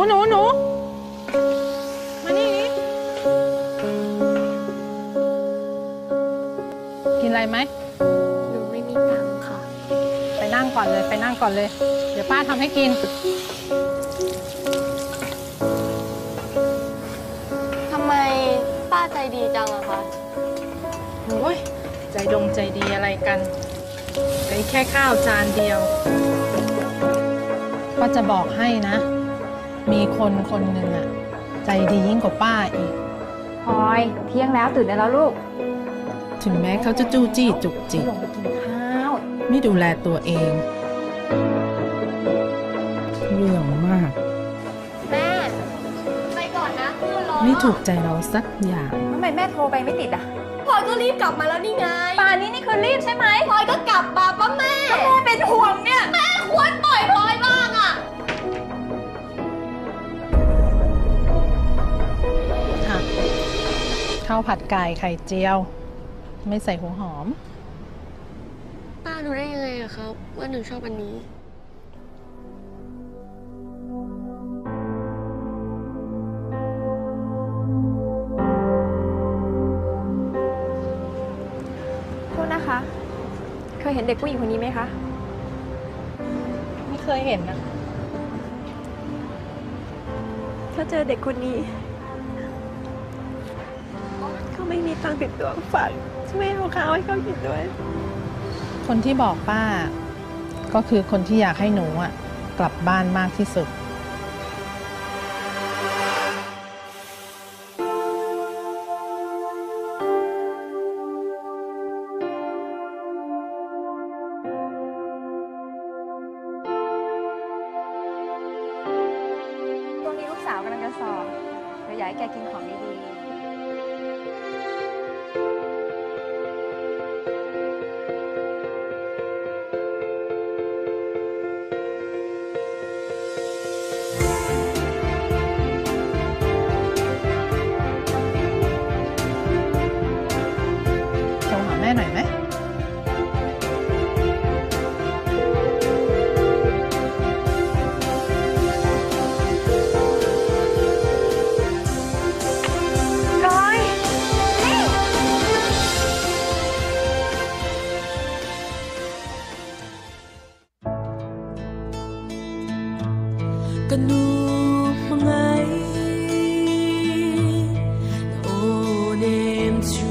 นูมานี่กินอะไรไหมหนูไม่มีตังค์ค่ะไปนั่งก่อนเลยเดี๋ยวป้าทำให้กินทำไมป้าใจดีจังอะคะโอ้ยใจดีอะไรกันไอ้แค่ข้าวจานเดียวก็จะบอกให้นะมีคนหนึ่งอะใจดียิ่งกว่าป้าอีกพลอยเที่ยงแล้วตื่นได้แล้วลูกถึงแม้เขาจะจู้จี้จุกจิกลงไปกินข้าวไม่ดูแลตัวเองเรื่องมากแม่ไปก่อนนะเพื่อนรอไม่ถูกใจเราสักอย่างทำไมแม่โทรไปไม่ติดอ่ะพลอยก็รีบกลับมาแล้วนี่ไงป่านนี้นี่คือรีบใช่ไหมพลอยก็กลับมาป้าแม่เป็นห่วงเนี่ยแม่ควรปล่อยพลอยบ้างอะค่ะข้าวผัดไก่ไข่เจียวไม่ใส่หัวหอมป้ารู้ได้ยังไงอะครับว่าหนูชอบอันนี้โทษนะคะเคยเห็นเด็กผู้หญิงคนนี้ไหมคะไม่เคยเห็นนะถ้าเจอเด็กคนนี้เขาไม่มีตังค์ติดตัวฝากช่วยเอาข้าวให้เขากินด้วยคนที่บอกป้าก็คือคนที่อยากให้หนูอ่ะกลับบ้านมากที่สุดช่วงนี้ลูกสาวกำลังจะสอบเดี๋ยวอยากให้แกกินของดีๆแม่หน่อยไหมร้อยกันนูมังไงโอเนมชู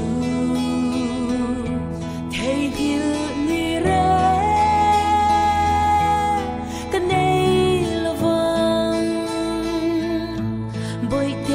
บอย